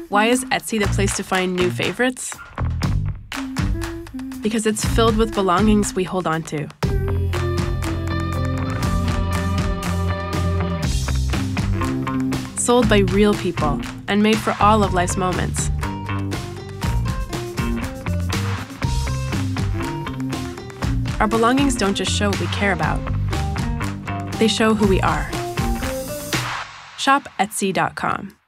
Why is Etsy the place to find new favorites? Because it's filled with belongings we hold on to. Sold by real people and made for all of life's moments. Our belongings don't just show what we care about. They show who we are. Shop Etsy.com.